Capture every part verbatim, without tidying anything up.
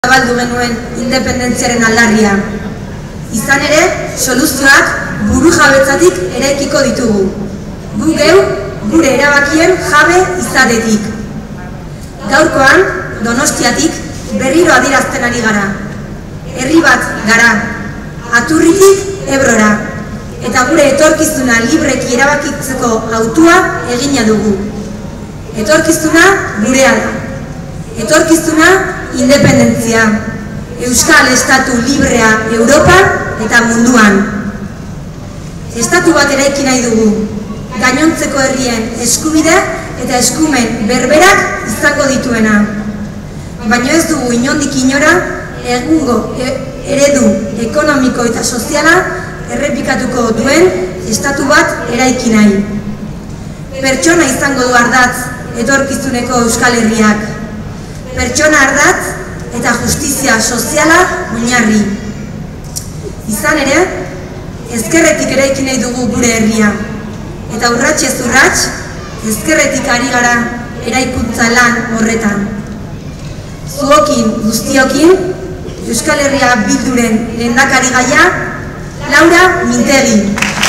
zabaldu genuen independentziaren aldarria. Izan ere, soluzioak buru jabetzatik eraikiko ditugu. Gu geu, gure erabakien jabe izatetik. Gaurkoan, Donostiatik berriro adierazten ari gara. Herri bat gara, Aturritik Ebrora, eta gure etorkizuna libreki erabakitzeko hautua egina dugu. Etorkizuna gurea da. Etorkizuna independentzia. Euskal Estatu librea Europan eta munduan. Estatu bat eraiki nahi dugu. Gainontzeko herrien eskubide eta eskumen berberak izango dituena. Baina ez dugu inondik inora egungo eredu ekonomiko eta soziala errepikatuko duen estatu bat eraiki nahi. Pertsona izango du ardatz etorkizuneko Euskal Herriak. Pertsona ardatz eta justizia soziala oinarri. Izan ere, ezkerretik eraiki nahi dugu gure herria. Eta urratsez urrats, ezkerretik ari gara eraikuntza lan horretan. Zuokin guztiokin, Euskal Herria Bilduren lehendakari gaia, Laura Mintegi.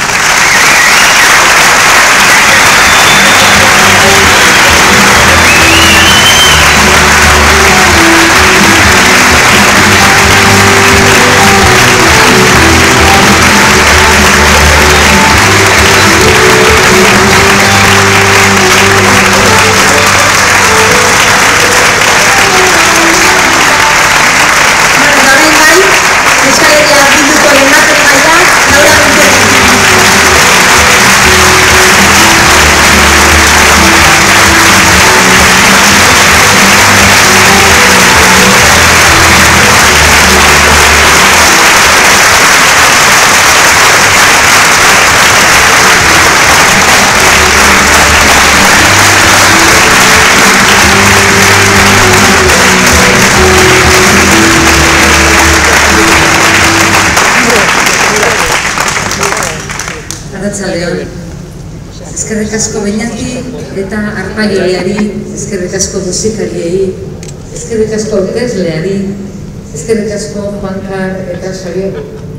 Eskerrik asko Beñati eta arpagiriari, eskerrik asko musikariei, eskerrik asko aurkezleari, eskerrik asko Juankar eta Xabier.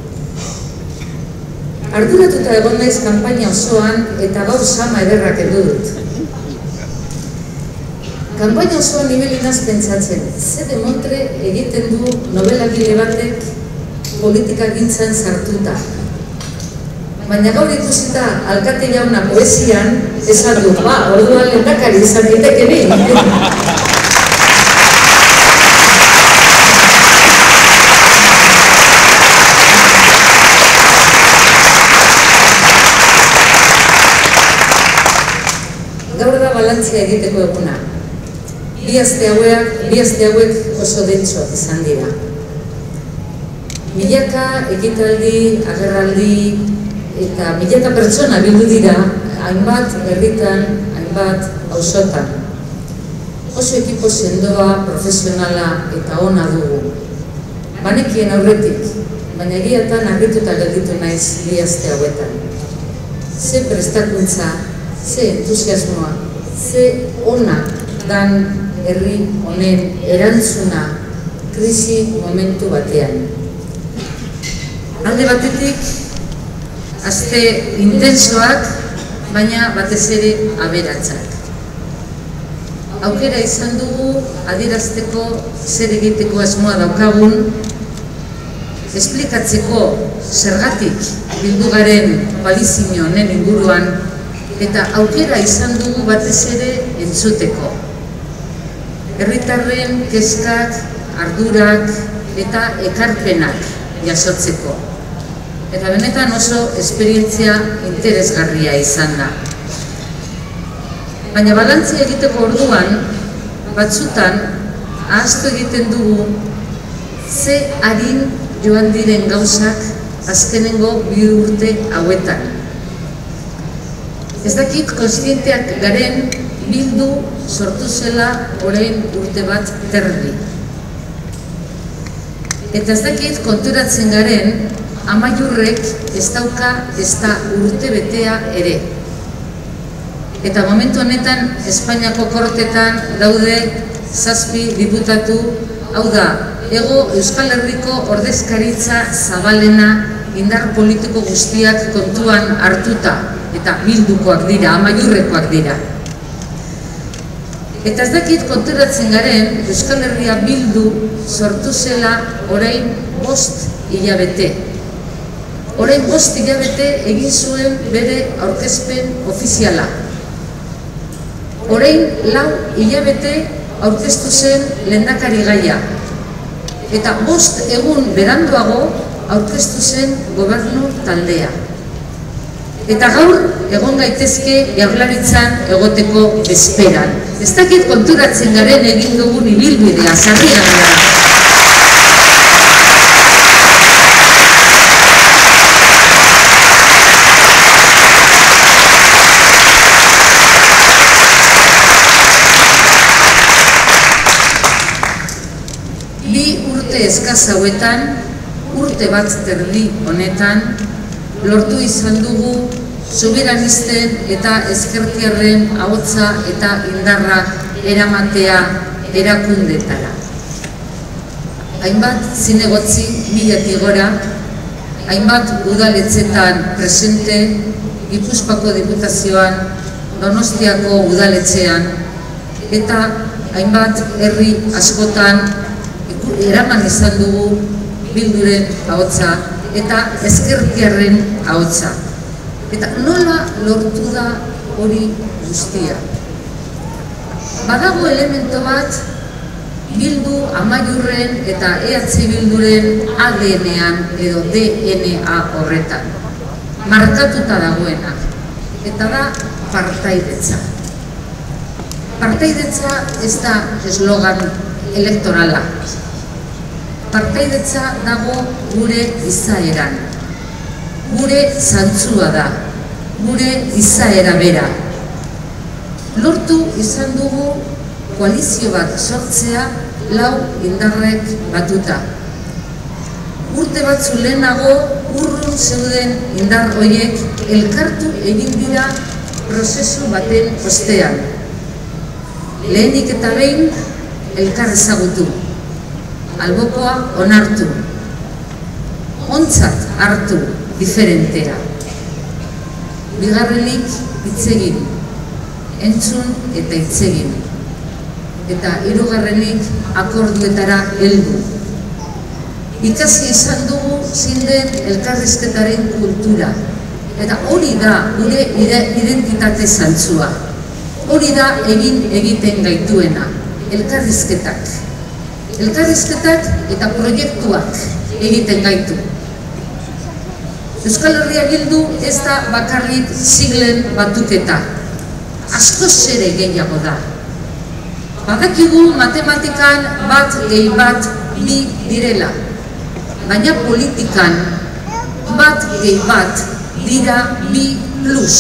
Arduratuta egon naiz kanpaina osoan eta gaur sama ederrak heldu dut. Kanpaina osoan nibelinaz pentsatzen, ze demontre egiten du novelagile batek politikagintzan sartuta. Baina gaur ikusita alkate jauna poesian, esan du, ba, orduan lehendakari izan daiteke behin. Gaur da balantzia egiteko eguna. Bi aste hauek, bi aste hauek oso dentsoak izan dira. Milaka ekitaldi, agerraldi, eta milaka pertsona bildu dira, hainbat herritan, hainbat auzotan. Oso ekipo sendoa, profesionala eta ona dugu. Banekien aurretik, baina egiatan harrituta gelditu naiz bi aste hauetan. Ze prestakuntza, ze entusiasmoa, ze ona dan herri honen erantzuna krisi momentu batean. Alde batetik, aste intensoak, baina batez ere aberatsak. Aukera izan dugu adierazteko zer egiteko asmoa daukagun, esplikatzeko zergatik bildu garen koalizio honen inguruan, eta aukera izan dugu batez ere entzuteko. Herritarren kezkak, ardurak eta ekarpenak jasotzeko. Eta benetan oso esperientzia interesgarria izan da. Baina balantzia egiteko orduan, batzutan, ahaztu egiten dugu, ze harin joan diren gauzak azkenengo bi urte hauetan. Ez dakit kontzienteak garen Bildu sortu zela orain urte bat terdi. Eta ez dakit konturatzen garen, Amaiurrek ez dauka ez da urte betea ere. Eta momentu honetan Espainiako kortetan daude zazpi diputatu, hau da, Ego Euskal Herriko ordezkaritza zabalena indar politiko guztiak kontuan hartuta, eta bildukoak dira, amaiurrekoak dira. Eta ez dakit konturatzen garen, Euskal Herria Bildu sortu zela orain bost hilabete. Orain bost hilabete egin zuen bere aurkezpen ofiziala. Orain lau hilabete aurkeztu zen lehendakari gaia. Eta bost egun beranduago aurkeztu zen gobernu taldea. Eta gaur egon gaitezke Jaurlaritzan egoteko bezperan. Ez dakit konturatzen garen egin dugun ibilbidea, sarrigarria da. Bi urte eskaz hauetan, urte bat terdi honetan, lortu izan dugu soberanisten eta ezkertiarren ahotsa eta indarra eramatea erakundetara. Hainbat zinegotzi milatik gora, hainbat udaletxetan presente, Gipuzkoako Diputazioan, Donostiako udaletxean, eta hainbat herri askotan eraman izan dugu Bilduren ahotsa eta ezkertiarren ahotsa. Eta nola lortu da hori guztia? Badago elemento bat Bildu amaiurren eta E H Bilduren A D N-an edo D N A horretan. Markatuta dagoena. Eta da partaidetza. Partaidetza ez da eslogan elektorala. Partaidetza dago gure izaeran. Gure zantzua da, gure izaera bera. Lortu izan dugu koalizio bat sortzea lau indarrek batuta. Urte batzu lehenago urrun zeuden indar horiek elkartu egin dira prozesu baten ostean. Lehenik eta behin elkar ezagutu, albokoa onartu, ontzat hartu diferentea. Bigarrenik hitzegin, entzun eta hitzegin. Eta hirugarrenik akorduetara heldu. Ikasi izan dugu zein den elkarrizketaren kultura. Eta hori da gure identitate zantzua. Hori da egin egiten gaituena, elkarrizketak. Elkarrizketak eta proiektuak egiten gaitu. Euskal Herria Bildu ez da bakarrik siglen batuketa. Askoz ere gehiago da. Badakigu matematikan bat gehi bat bi direla. Baina politikan bat gehi bat dira bi plus.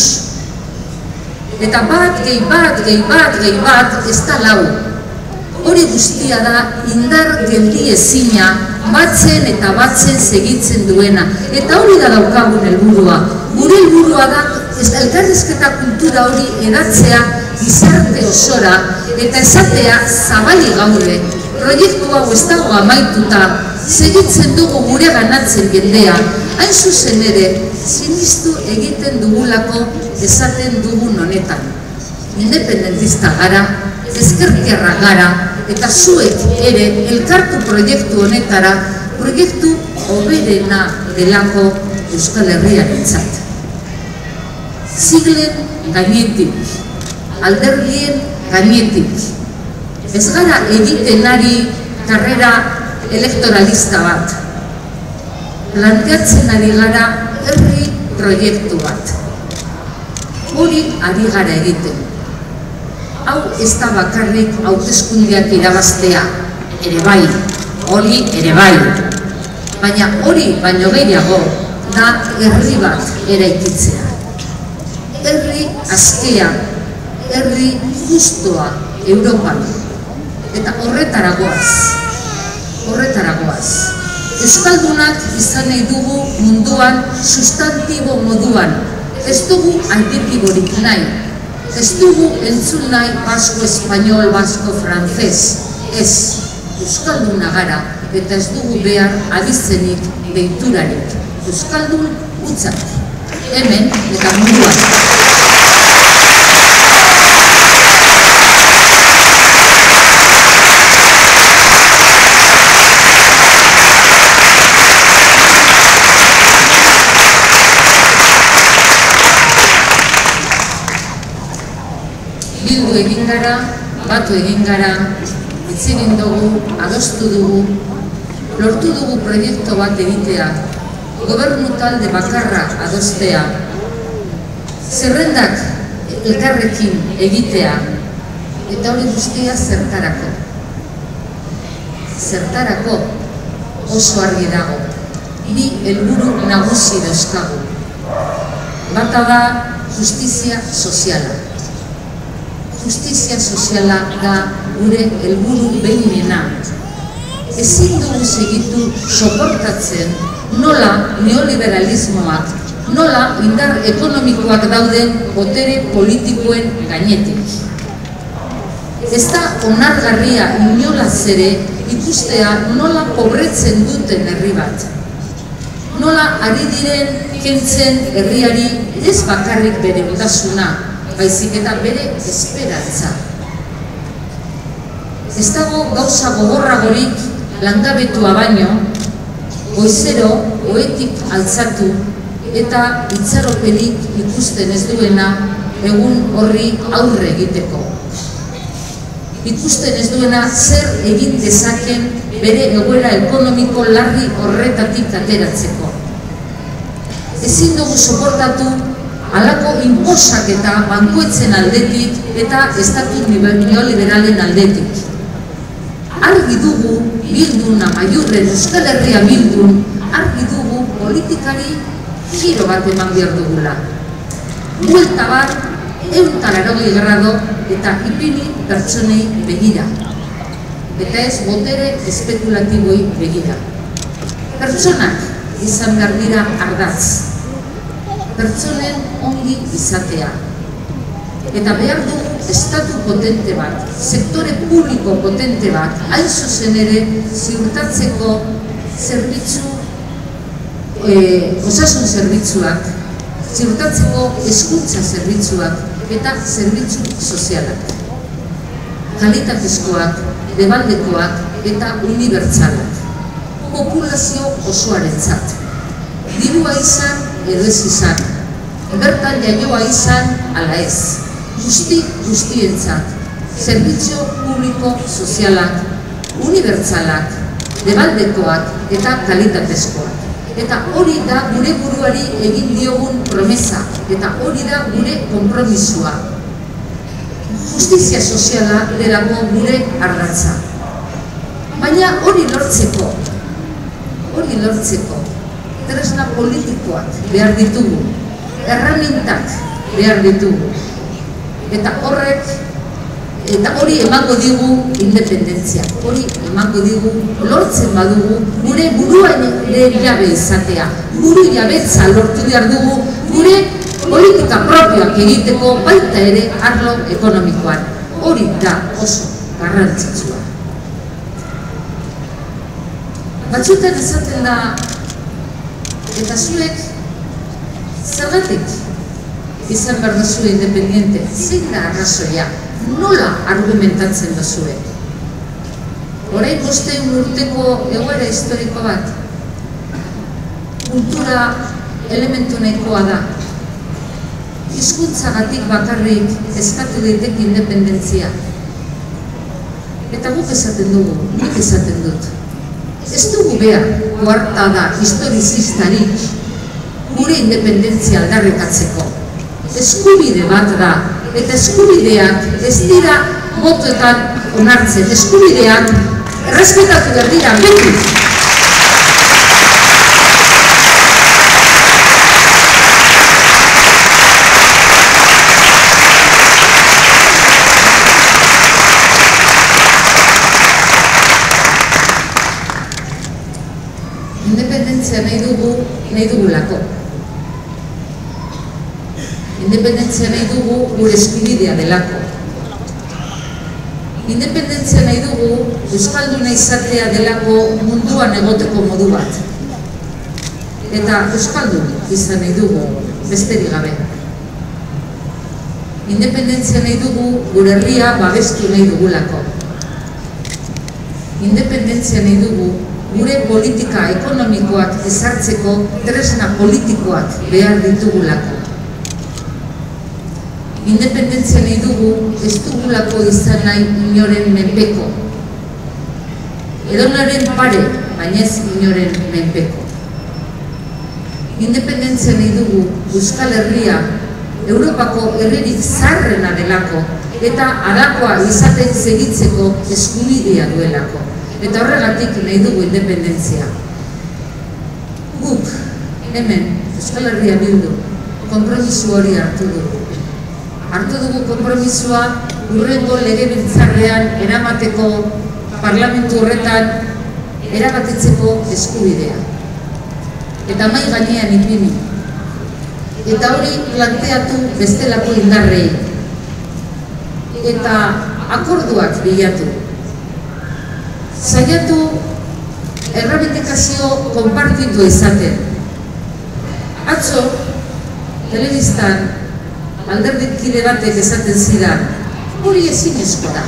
Eta bat gehi bat gehi bat gehi bat ez da lau. Hori guztia da indar geldi ezina batzen eta batzen segitzen duena. Eta hori da daukagun helburua. Gure helburua da elkarrizketa kultura hori edatzea gizarte osora eta esatea zabali gaude. Proiektu hau ez dago amaituta, segitzen dugu gure ganatzen jendea. Hain zuzen ere, sinistu egiten dugulako esaten dugun honetan. Independentista gara, ezkertiarra gara, eta zuek ere elkartu proiektu honetara, proiektu hoberena delako Euskal Herriarentzat. Siglen gainetik, alderdien gainetik. Ez gara egiten ari karrera elektoralista bat. Planteatzen ari gara herri proiektu bat. Hori ari gara egiten. Hau ez da bakarrik hauteskundeak irabaztea, ere bai, hori ere bai. Baina hori baino gehiago da herri bat eraikitzea. Herri askea, herri justoa Europan. Eta horretaragoaz, horretaragoaz. Euskaldunak izan nahi dugu munduan sustantibo moduan. Ez dugu adjektiborik nahi. Ez dugu entzun nahi basko, espainol, basko, frantzez. Ez, euskalduna gara eta ez dugu behar abizenik deiturarik. Euskaldun utzak, hemen eta munduan. Bildu egin gara, batu egin gara, hitz egin dugu, adostu dugu, lortu dugu proiektu bat egitea, gobernu talde bakarra adostea, zerrendak elkarrekin egitea, eta hori guztia zertarako. Zertarako oso argi dago, bi helburu nagusi dauzkagu. Bata da justizia soziala. Justizia soziala da gure helburu behinena. Ezin dugu segitu soportatzen nola neoliberalismoak, nola indar ekonomikoak dauden botere politikoen gainetik. Ez da onargarria inolaz ere ikustea nola pobretzen duten herri bat. Nola ari diren kentzen herriari ez bakarrik bere ondasuna, baizik eta bere esperantza. Ez dago gauza gogorragorik langabetua baino, goizero ohetik altzatu eta itxaropenik ikusten ez duena egun horri aurre egiteko. Ikusten ez duena zer egin dezaken bere egoera ekonomiko larri horretatik ateratzeko. Ezin dugu soportatu halako inposak eta bankuetzen aldetik eta estatu neoliberalen aldetik. Argi dugu Bildun, Amaiurren, Euskal Herria Bildun, argi dugu politikari giro bat eman behar dugula. Buelta bat, ehun eta laurogei grado eta ipini pertsonei begira. Eta ez botere espekulatiboei begira. Pertsonak izan behar dira ardatz. Pertsonen ongi izatea. Eta behar dugu estatu potente bat, sektore publiko potente bat, hain zuzen ere ziurtatzeko zerbitzu, osasun zerbitzuak, ziurtatzeko hezkuntza zerbitzuak eta zerbitzu sozialak. Kalitatezkoak, debaldekoak eta unibertsalak. Populazio osoarentzat. Dirua izan edo ez izan, bertan jaioa izan ala ez. Guzti guztientzat, zerbitzu publiko sozialak, unibertsalak, debaldekoak eta kalitatezkoak. Eta hori da gure buruari egin diogun promesa, eta hori da gure konpromisua. Justizia soziala delako gure ardatza. Baina hori lortzeko, hori lortzeko, tresna politikoak behar ditugu, erramintak behar ditugu. Eta horrek, eta hori emango digu independentzia, hori emango digu lortzen badugu gure buruan ere jabe izatea, buru jabetza lortu behar dugu gure politika propioak egiteko baita ere arlo ekonomikoan. Hori da oso garrantzitsua. Batzuetan esaten da, eta zuek zergatik izan behar duzue independiente, zein da arrazoia, nola argumentatzen duzue. Orain bosteun urteko egoera historiko bat, kultura elementu nahikoa da. Hizkuntzagatik bakarrik eskatu daiteke independentzia. Eta guk esaten dugu, nik esaten dut. Ez dugu behar, koartada historizistarik, gure independentzia aldarrikatzeko. Eskubide bat da, eta eskubideak ez dira botoetan onartzen, eskubideak errespetatu behar dira beti. Independentzia nahi dugu, nahi dugulako. Independentzia nahi dugu gure eskubidea delako. Independentzia nahi dugu euskalduna izatea delako munduan egoteko modu bat. Eta euskaldun izan nahi dugu, besterik gabe. Independentzia nahi dugu gure herria babestu nahi dugulako. Independentzia nahi dugu gure politika ekonomikoak ezartzeko tresna politikoak behar ditugulako. Independentzia nahi dugu ez dugulako izan nahi inoren menpeko. Edonaren pare, baina ez inoren menpeko. Independentzia nahi dugu Euskal Herria Europako herririk zaharrena delako eta halakoa izaten segitzeko eskubidea duelako. Eta horregatik nahi dugu independentzia. Guk, hemen, Euskal Herria Bildu, konpromiso hori hartu dugu. Hartu dugu konpromisoa hurrengo legebiltzarrean eramateko parlamentu horretan erabatetzeko eskubidea. Eta mai gainean ipini. Eta hori planteatu bestelako indarrei. Eta akorduak bilatu. Saiatu errabindikazio konpartitu izaten. Atzo, telebistan, alderdikide batek esaten zidan, hori ezinezkoa da.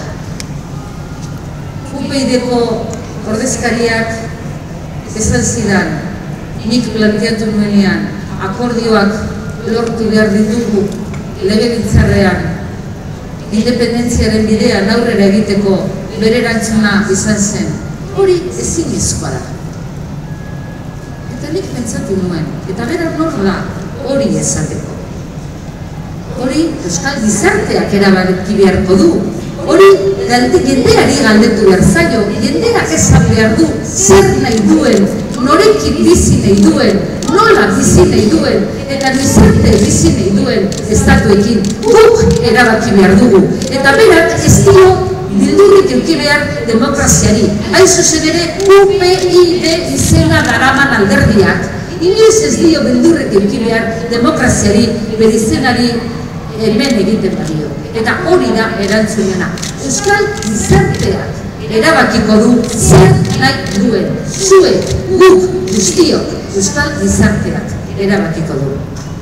U P Y-deko ordezkariak esan zidan, nik planteatu nuenean, akordioak lortu behar ditugu legebiltzarrean, independentziaren bidean aurrera egiteko bere erantzuna izan zen, hori ezinezkoa da. Eta nik pentsatu nuen, eta bera nor da hori esateko. Hori euskal gizarteak erabaki beharko du. Hori jendeari galdetu behar zaio, jendeak esan behar du zer nahi duen, norekin bizi nahi duen, nola bizi nahi duen, eta gizarte bizi nahi duen estatuekin guk erabaki behar dugu. Eta berak ez dio bildurrik eduki behar demokraziari. Hain zuzen ere U P Y D izena daraman alderdiak. Inoiz ez dio bildurrik eduki behar demokraziari, bere izenari hemen egiten badio. Eta hori da erantzunena. Euskal gizarteak erabakiko du zer nahi duen. Zuek, guk, guztiok, euskal gizarteak erabakiko du.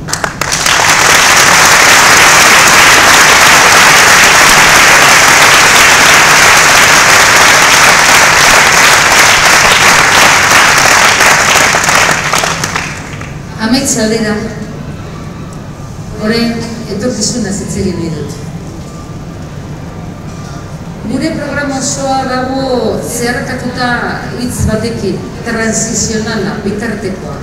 Amaitz aldera, orain etorkizuna hitz egin nahi dut. Gure programa osoa dago zeharkatuta hitz batekin, transizionala, bitartekoa.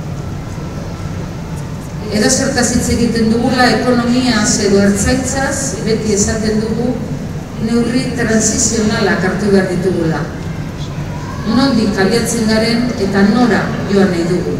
Edo zertaz hitz egiten dugula ekonomiaz edo ertzaintzaz, beti esaten dugu neurri transizionala hartu behar ditugula. Nondik abiatzen garen eta nora joan nahi dugu.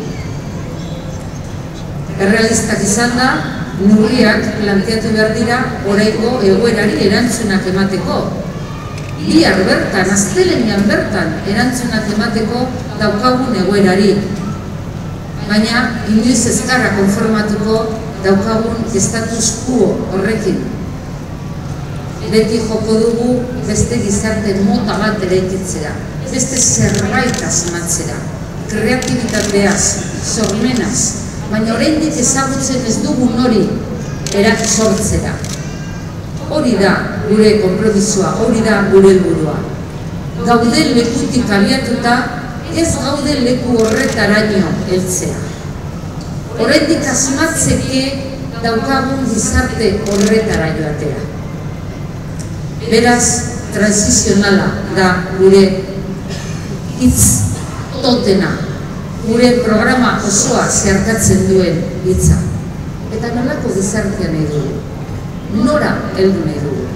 Errealistak izan da, neurriak planteatu behar dira oraingo egoerari erantzunak emateko. Bihar bertan, astelehenean bertan erantzunak emateko daukagun egoerari. Baina inoiz ez gara konformatuko daukagun status quo horrekin. Beti joko dugu beste gizarte mota bat eraikitzera, beste zerbait asmatzera, kreatibitateaz, sormenaz, baina oraindik ezagutzen ez dugun hori erak sortzera. Hori da gure konpromisoa, hori da gure helburua. Gauden lekutik abiatuta, ez gauden leku horretaraino heltzea. Oraindik asmatzeke daukagun gizarte horretara joatea. Beraz, transizionala da gure hitz totena. Gure programa osoa zeharkatzen duen hitza. Eta nolako gizartea nahi dugu? Nora heldu nahi dugu?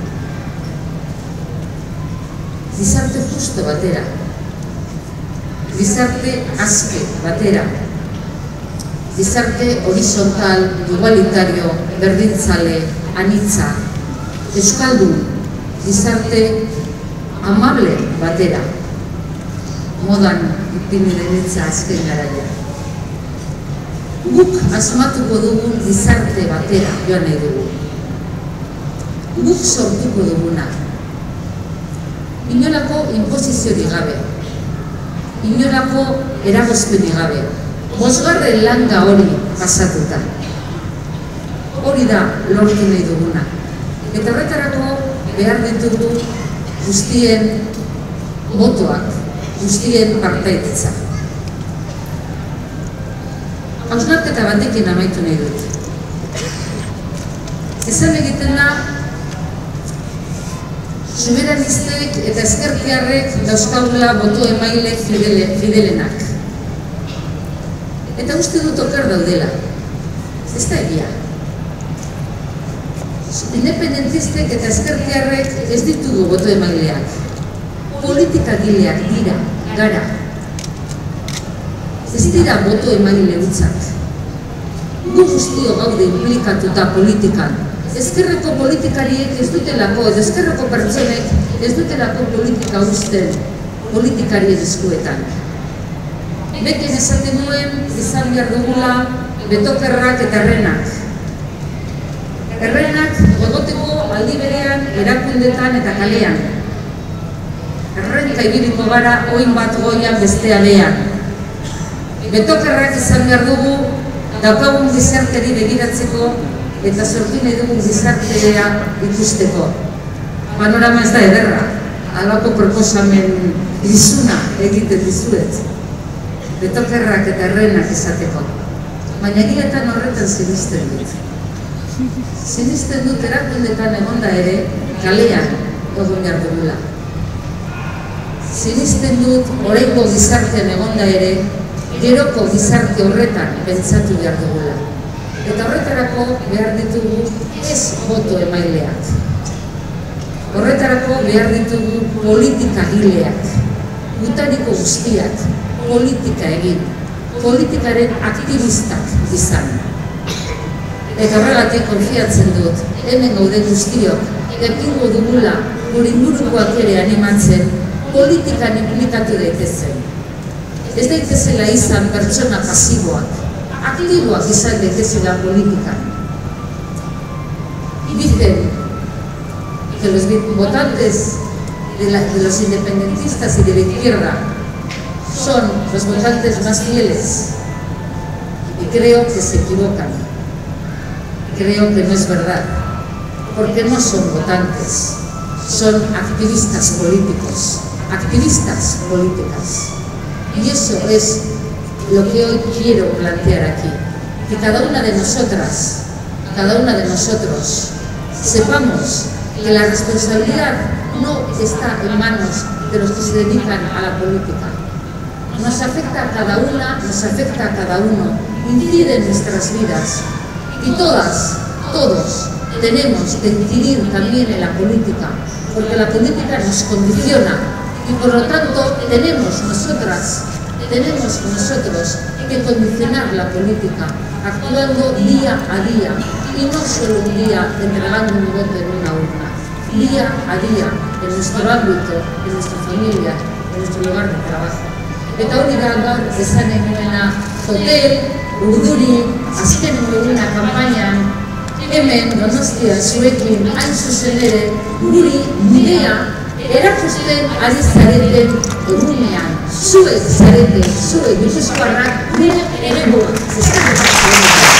Gizarte justo batera. Gizarte aske batera. Gizarte horizontal, igualitario, berdintzale, anitza. Euskaldun, gizarte amable batera. Modan ipini denitza azken garaia. Guk asmatuko dugun gizarte batera joan nahi dugu. Guk sortuko duguna. inolako inposiziorik gabe, inolako eragozpenik gabe, bosgarren langa hori pasatuta. Hori da lortu nahi duguna. Eta horretarako behar ditugu guztien botoak, guztien partaidetza. Hausnarketa batekin amaitu nahi dut. Esan egiten da, soberanistek eta ezkertiarrek dauzkagula boto emaile fidelenak. Eta uste dut oker daudela. Ez da egia. Independentistek eta ezkertiarrek ez ditugu boto emaileak. Politikagileak dira, gara. Ez dira boto emaile hutzak. Gu guztio gaude implikatuta politikan. Ezkerreko politikariek ez dutelako, edo ezkerreko pertsonek ez dutelako politika uzten politikarien eskuetan. Beken esaten duen izan behar dugula betokerrak eta errenak. Errenak egoteko aldi berean erakundetan eta kalean. Errenka ibiliko gara oin bat goian bestea behan. Betokerrak izan behar dugu daukagun gizarteri begiratzeko eta sortu nahi dugun gizartea ikusteko. Panorama ez da ederra, halako proposamen izuna egiten dizuet. Betokerrak eta errenak izateko. Baina egiletan horretan sinisten dut. Sinisten dut erakundetan egonda ere, kalean egon behar dugula. Sinisten dut oraingo gizartean egonda ere, geroko gizarte horretan pentsatu behar dugula. Eta horretarako behar ditugu ez boto emaileak. Horretarako behar ditugu politika gileak, gutariko guztiak, politika egin, politikaren aktivistak izan. Eta horregatik konfiatzen dut, hemen gaude guztiok, ekingo dugula gure ingurukoak ere animatzen, politikan implikatu daitezen. Ez daitezela izan pertsona pasiboak, aktiboak izan daitezela politikan. Dicen que los votantes de, la, de los independentistas y de la izquierda son los votantes más fieles, y creo que se equivocan. Creo que no es verdad, porque no son votantes, son activistas políticos, activistas políticas. Y eso es lo que hoy quiero plantear aquí, que cada una de nosotras, cada una de nosotros, sepamos que la responsabilidad no está en manos de los que se dedican a la política. Nos afecta a cada una, nos afecta a cada uno, incide en nuestras vidas. Y todas, todos, tenemos que incidir también en la política, porque la política nos condiciona y por lo tanto tenemos nosotras, tenemos nosotros que condicionar la política, actuando día a día y no solo un día entregando un voto en una urna, día a día en nuestro ámbito, en nuestra familia, en nuestro lugar de trabajo. Eta hori da gaur esan eguena hotel, urduri, azken eguna kanpainan, hemen Donostia zuekin hain zuzen ere, guri bidea erakusten ari zareten egunean, zuek zarete, zuek gipuzkoarrak, gure eremuak.